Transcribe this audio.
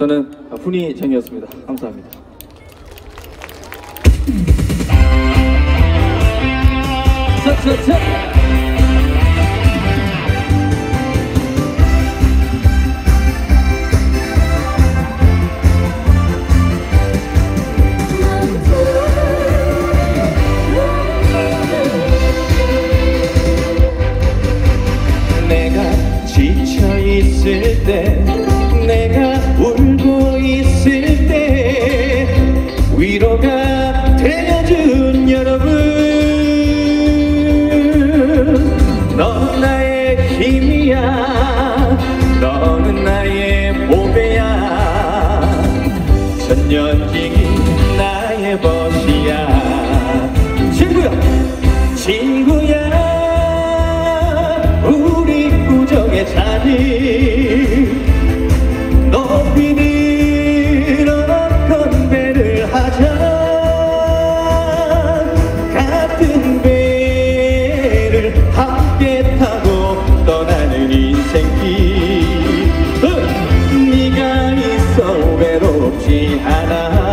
저는 훈이정이었습니다. 감사합니다. 내가 지쳐 있을 때, 내가 울고 있을 때 위로가 되어준 여러분, 넌 나의 힘이야, 너는 나의 보배야, 천년지기 나의 벗이야. 친구야 우리 우정의 자리 높이 들어 건배를 하자. 같은 배를 함께 타고 떠나는 인생길, 네가 있어 외롭지 않아.